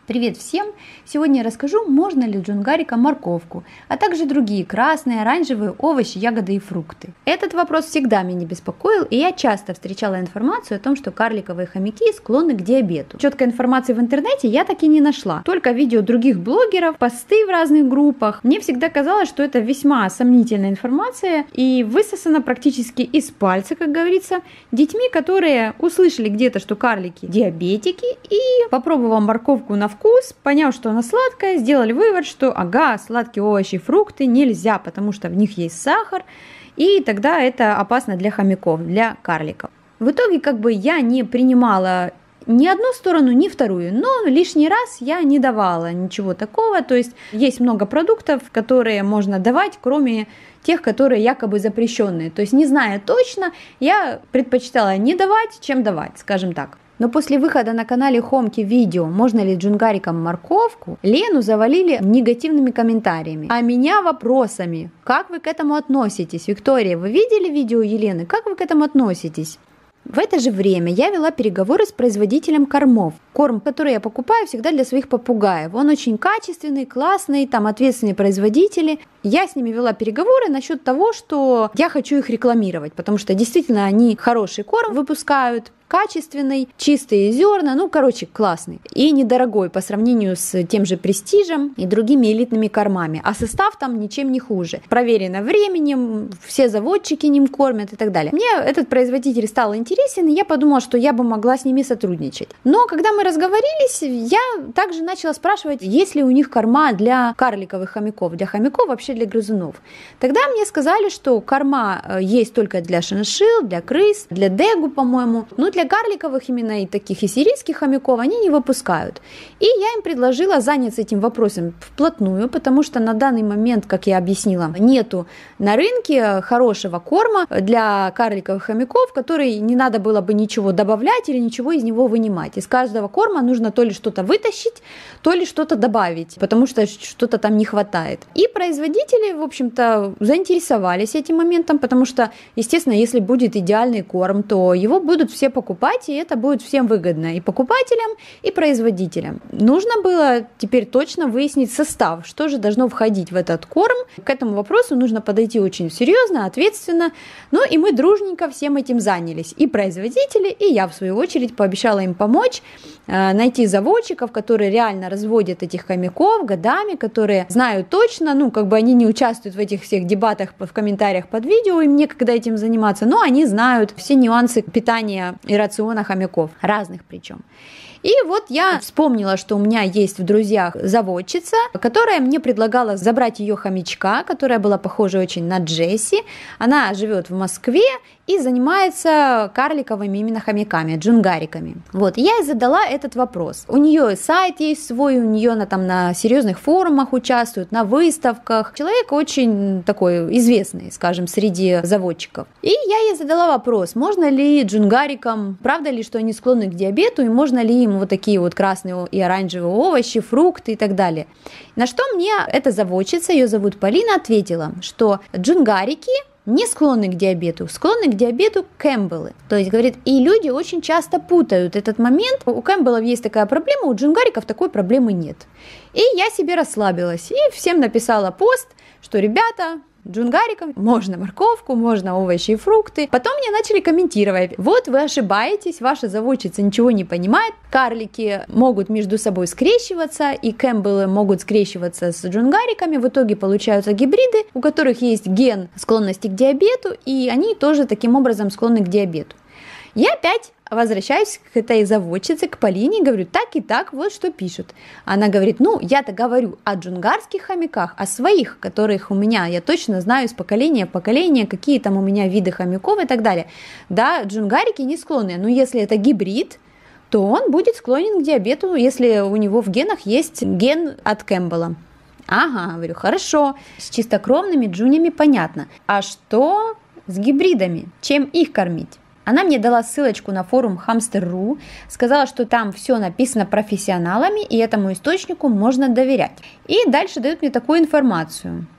Привет всем! Сегодня я расскажу, можно ли джунгариком морковку, а также другие красные, оранжевые овощи, ягоды и фрукты. Этот вопрос всегда меня беспокоил, и я часто встречала информацию о том, что карликовые хомяки склонны к диабету. Четкой информации в интернете я так и не нашла, только видео других блогеров, посты в разных группах. Мне всегда казалось, что это весьма сомнительная информация и высосана практически из пальца, как говорится, детьми, которые услышали где-то, что карлики диабетики, и попробовав морковку на вкус, поняв, что она сладкая, сделали вывод, что ага, сладкие овощи и фрукты нельзя, потому что в них есть сахар, и тогда это опасно для хомяков, для карликов. В итоге я не принимала ни одну сторону, ни вторую, но лишний раз я не давала ничего такого, то есть есть много продуктов, которые можно давать, кроме тех, которые якобы запрещенные, то есть не зная точно, я предпочитала не давать, чем давать, скажем так. Но после выхода на канале Хомки видео «Можно ли джунгариком морковку?» Лену завалили негативными комментариями, а меня вопросами. Как вы к этому относитесь? Виктория, вы видели видео Елены? Как вы к этому относитесь? В это же время я вела переговоры с производителем кормов. Корм, который я покупаю всегда для своих попугаев. Он очень качественный, классный, там ответственные производители. Я с ними вела переговоры насчет того, что я хочу их рекламировать, потому что действительно они хороший корм выпускают, качественный, чистые зерна, классный и недорогой по сравнению с тем же Престижем и другими элитными кормами, а состав там ничем не хуже. Проверено временем, все заводчики ним кормят и так далее. Мне этот производитель стал интересен, и я подумала, что я бы могла с ними сотрудничать. Но когда мы разговорились, я также начала спрашивать, есть ли у них корма для карликовых хомяков, для хомяков, вообще для грызунов. Тогда мне сказали, что корма есть только для шиншилл, для крыс, для дегу, по-моему, для карликовых именно и таких и сирийских хомяков они не выпускают. И я им предложила заняться этим вопросом вплотную, потому что на данный момент, как я объяснила, нету на рынке хорошего корма для карликовых хомяков, который не надо было бы ничего добавлять или ничего из него вынимать. Из каждого корма нужно то ли что-то вытащить, то ли что-то добавить, потому что что-то там не хватает. И производители, в общем-то, заинтересовались этим моментом, потому что, естественно, если будет идеальный корм, то его будут все покупать, и это будет всем выгодно, и покупателям, и производителям. Нужно было теперь точно выяснить состав, что же должно входить в этот корм. К этому вопросу нужно подойти очень серьезно, ответственно. И мы дружненько всем этим занялись. И производители, и я, в свою очередь, пообещала им помочь, найти заводчиков, которые реально разводят этих хомяков годами, которые знают точно, они не участвуют в этих всех дебатах в комментариях под видео, им некогда этим заниматься, но они знают все нюансы питания и рациона хомяков, разных причем. И вот я вспомнила, что у меня есть в друзьях заводчица, которая мне предлагала забрать ее хомячка, которая была похожа очень на Джесси. Она живет в Москве и занимается карликовыми именно хомяками, джунгариками. Вот, я ей задала этот вопрос. У нее сайт есть свой, у нее она там на серьезных форумах участвует, на выставках. Человек очень такой известный, скажем, среди заводчиков. И я ей задала вопрос, можно ли джунгарикам, правда ли, что они склонны к диабету, и можно ли им вот такие вот красные и оранжевые овощи, фрукты и так далее. На что мне эта заводчица, ее зовут Полина, ответила, что джунгарики не склонны к диабету, склонны к диабету кэмпбеллы. То есть, говорит, и люди очень часто путают этот момент. У кэмпбеллов есть такая проблема, у джунгариков такой проблемы нет. И я себе расслабилась и всем написала пост, что, ребята, джунгарикам можно морковку, можно овощи и фрукты. Потом мне начали комментировать. Вот вы ошибаетесь, ваша заводчица ничего не понимает. Карлики могут между собой скрещиваться, и кэмпбеллы могут скрещиваться с джунгариками. В итоге получаются гибриды, у которых есть ген склонности к диабету, и они тоже таким образом склонны к диабету. Я опять возвращаюсь к этой заводчице, к Полине, говорю, так и так, вот что пишут. Она говорит, я-то говорю о джунгарских хомяках, о своих, которых у меня, я точно знаю из поколения в поколение, какие там у меня виды хомяков и так далее. Да, джунгарики не склонны, но если это гибрид, то он будет склонен к диабету, если у него в генах есть ген от Кэмпбелла. Ага, говорю, хорошо, с чистокровными джунями понятно. А что с гибридами? Чем их кормить? Она мне дала ссылочку на форум Hamster.ru, сказала, что там все написано профессионалами, и этому источнику можно доверять. И дальше дает мне такую информацию.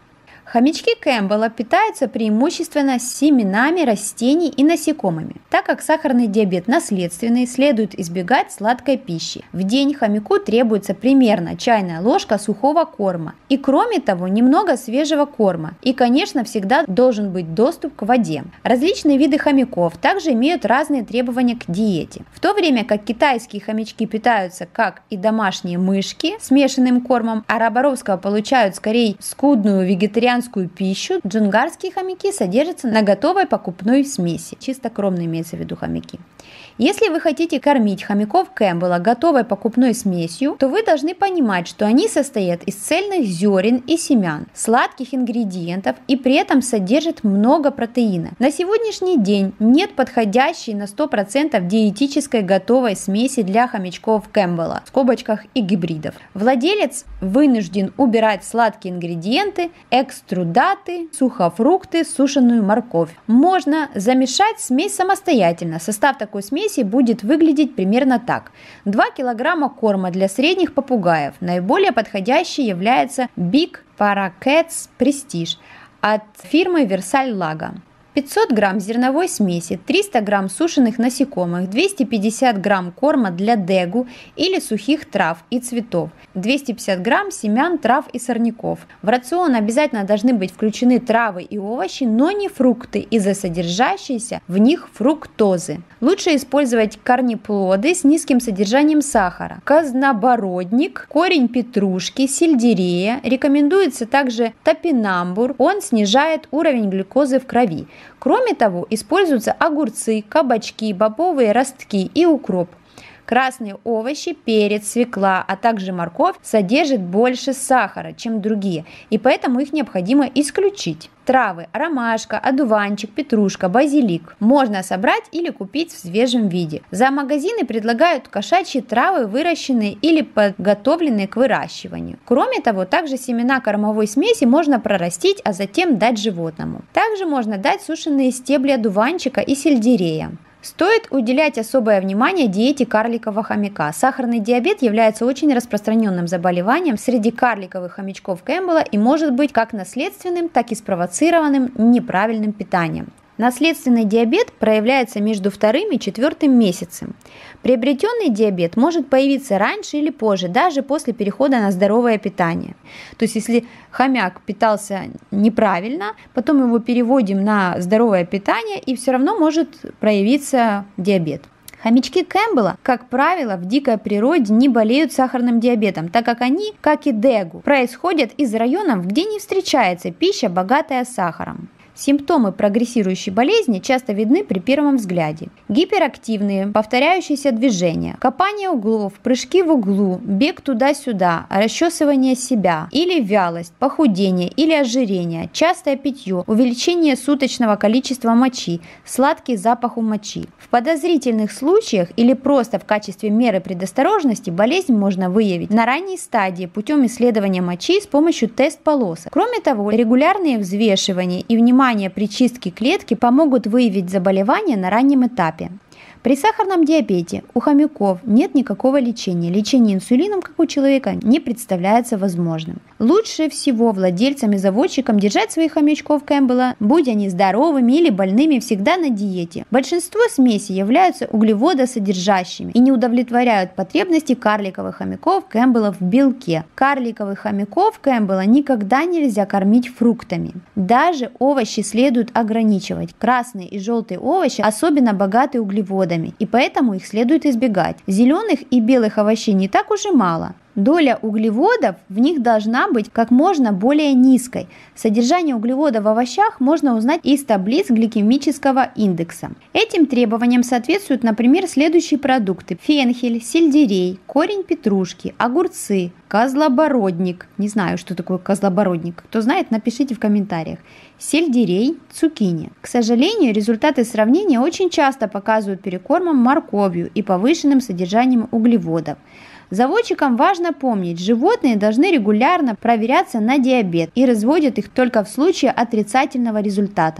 Хомячки Кэмпбелла питаются преимущественно семенами растений и насекомыми. Так как сахарный диабет наследственный, следует избегать сладкой пищи. В день хомяку требуется примерно чайная ложка сухого корма. И кроме того, немного свежего корма. И, конечно, всегда должен быть доступ к воде. Различные виды хомяков также имеют разные требования к диете. В то время как китайские хомячки питаются, как и домашние мышки, смешанным кормом, а роборовского получают скорее скудную вегетарианскую пищу, джунгарские хомяки содержатся на готовой покупной смеси. Чистокровные имеется в виду хомяки. Если вы хотите кормить хомяков Кэмпбелла готовой покупной смесью, то вы должны понимать, что они состоят из цельных зерен и семян, сладких ингредиентов и при этом содержат много протеина. На сегодняшний день нет подходящей на 100% диетической готовой смеси для хомячков Кэмпбелла, в скобочках и гибридов. Владелец вынужден убирать сладкие ингредиенты, экструдаты, сухофрукты, сушеную морковь. Можно замешать смесь самостоятельно. Состав такой смеси будет выглядеть примерно так. 2 килограмма корма для средних попугаев. Наиболее подходящий является Big Parakeets Prestige от фирмы Versailles Lago. 500 грамм зерновой смеси, 300 грамм сушеных насекомых, 250 грамм корма для дегу или сухих трав и цветов, 250 грамм семян, трав и сорняков. В рацион обязательно должны быть включены травы и овощи, но не фрукты из-за содержащейся в них фруктозы. Лучше использовать корнеплоды с низким содержанием сахара. Краснобородник, корень петрушки, сельдерея. Рекомендуется также топинамбур, он снижает уровень глюкозы в крови. Кроме того, используются огурцы, кабачки, бобовые ростки и укроп. Красные овощи, перец, свекла, а также морковь содержат больше сахара, чем другие, и поэтому их необходимо исключить. Травы – ромашка, одуванчик, петрушка, базилик – можно собрать или купить в свежем виде. За магазины предлагают кошачьи травы, выращенные или подготовленные к выращиванию. Кроме того, также семена кормовой смеси можно прорастить, а затем дать животному. Также можно дать сушеные стебли одуванчика и сельдерея. Стоит уделять особое внимание диете карликового хомяка. Сахарный диабет является очень распространенным заболеванием среди карликовых хомячков Кэмпбелла и может быть как наследственным, так и спровоцированным неправильным питанием. Наследственный диабет проявляется между 2-м и 4-м месяцем. Приобретенный диабет может появиться раньше или позже, даже после перехода на здоровое питание. То есть, если хомяк питался неправильно, потом его переводим на здоровое питание, и все равно может проявиться диабет. Хомячки Кэмпбелла, как правило, в дикой природе не болеют сахарным диабетом, так как они, как и дегу, происходят из районов, где не встречается пища, богатая сахаром. Симптомы прогрессирующей болезни часто видны при первом взгляде. Гиперактивные, повторяющиеся движения, копание углов, прыжки в углу, бег туда-сюда, расчесывание себя, или вялость, похудение или ожирение, частое питье, увеличение суточного количества мочи, сладкий запах у мочи. В подозрительных случаях или просто в качестве меры предосторожности болезнь можно выявить на ранней стадии путем исследования мочи с помощью тест-полосок. Кроме того, регулярные взвешивания и внимание при чистке клетки помогут выявить заболевание на раннем этапе. При сахарном диабете у хомяков нет никакого лечения. Лечение инсулином, как у человека, не представляется возможным. Лучше всего владельцам и заводчикам держать своих хомячков Кэмпбелла, будь они здоровыми или больными, всегда на диете. Большинство смесей являются углеводосодержащими и не удовлетворяют потребности карликовых хомяков Кэмпбелла в белке. Карликовых хомяков Кэмпбелла никогда нельзя кормить фруктами. Даже овощи следует ограничивать. Красные и желтые овощи особенно богаты углеводами, и поэтому их следует избегать. Зеленых и белых овощей не так уж и мало. Доля углеводов в них должна быть как можно более низкой. Содержание углеводов в овощах можно узнать из таблиц гликемического индекса. Этим требованиям соответствуют, например, следующие продукты: фенхель, сельдерей, корень петрушки, огурцы, козлобородник. Не знаю, что такое козлобородник. Кто знает, напишите в комментариях. Сельдерей, цукини. К сожалению, результаты сравнения очень часто показывают перекормом морковью и повышенным содержанием углеводов. Заводчикам важно помнить, животные должны регулярно проверяться на диабет и разводят их только в случае отрицательного результата.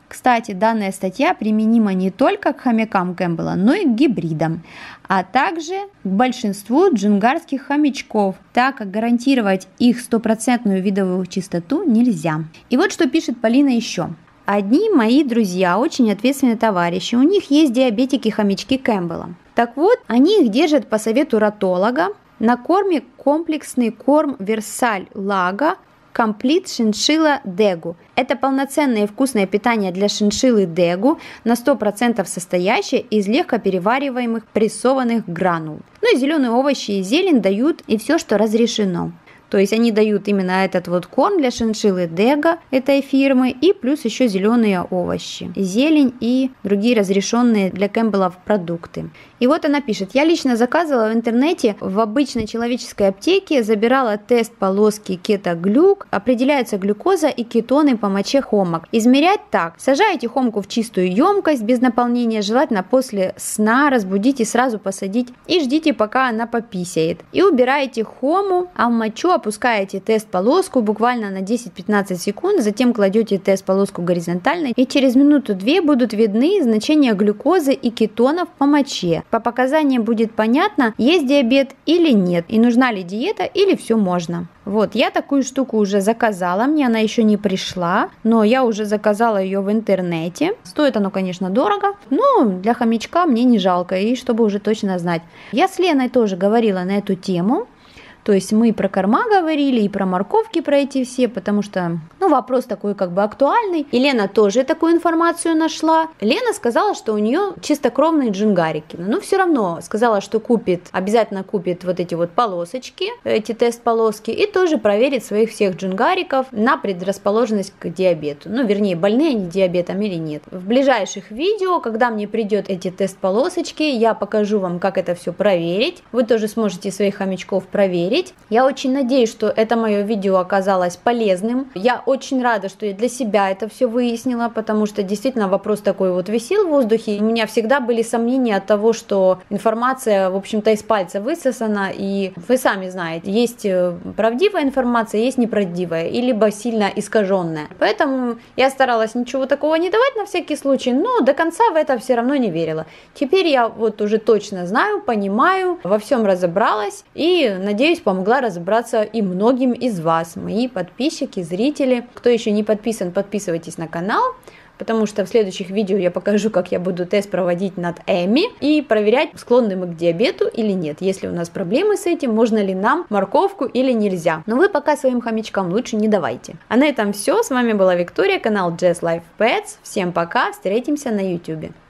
Кстати, данная статья применима не только к хомякам Кэмпбелла, но и к гибридам, а также к большинству джунгарских хомячков, так как гарантировать их стопроцентную видовую чистоту нельзя. И вот что пишет Полина еще. Одни мои друзья, очень ответственные товарищи, у них есть диабетики-хомячки Кэмпбелла. Так вот, они их держат по совету ратолога на корме комплексный корм Версаль Лага Комплит Шиншилла Дегу. Это полноценное и вкусное питание для шиншиллы Дегу, на 100% состоящее из легко перевариваемых прессованных гранул. Ну и зеленые овощи и зелень дают и все, что разрешено. То есть они дают именно этот вот корм для шиншиллы Дега этой фирмы и плюс еще зеленые овощи, зелень и другие разрешенные для Кэмпбеллов продукты. И вот она пишет: я лично заказывала в интернете в обычной человеческой аптеке, забирала тест полоски кетоглюк, определяется глюкоза и кетоны по моче хомок. Измерять так: сажаете хомку в чистую емкость без наполнения, желательно после сна, разбудите, сразу посадить и ждите, пока она пописает. И убираете хому, а в мочу опускаете тест-полоску буквально на 10-15 секунд, затем кладете тест-полоску горизонтально, и через минуту-две будут видны значения глюкозы и кетонов по моче. По показаниям будет понятно, есть диабет или нет, и нужна ли диета или все можно. Вот, я такую штуку уже заказала, мне она еще не пришла, но я уже заказала ее в интернете. Стоит оно, конечно, дорого, но для хомячка мне не жалко, и чтобы уже точно знать. Я с Леной тоже говорила на эту тему. То есть мы и про корма говорили, и про морковки, про эти все, потому что, вопрос такой как бы актуальный. И Лена тоже такую информацию нашла. Лена сказала, что у нее чистокровные джунгарики, но все равно сказала, что обязательно купит вот эти вот полосочки, эти тест-полоски, и тоже проверит своих всех джунгариков на предрасположенность к диабету. Вернее, больные они диабетом или нет. В ближайших видео, когда мне придет эти тест-полосочки, я покажу вам, как это все проверить. Вы тоже сможете своих хомячков проверить. Я очень надеюсь, что это мое видео оказалось полезным. Я очень рада, что я для себя это все выяснила, потому что действительно вопрос такой вот висел в воздухе. У меня всегда были сомнения от того, что информация, в общем-то, из пальца высосана, и вы сами знаете, есть правдивая информация, есть неправдивая, и либо сильно искаженная. Поэтому я старалась ничего такого не давать на всякий случай, но до конца в это все равно не верила. Теперь я вот уже точно знаю, понимаю, во всем разобралась, и надеюсь, помогла разобраться и многим из вас, мои подписчики, зрители. Кто еще не подписан, подписывайтесь на канал, потому что в следующих видео я покажу, как я буду тест проводить над Эми и проверять, склонны мы к диабету или нет. Если у нас проблемы с этим, можно ли нам морковку или нельзя. Но вы пока своим хомячкам лучше не давайте. А на этом все. С вами была Виктория, канал Just Life Pets. Всем пока, встретимся на YouTube.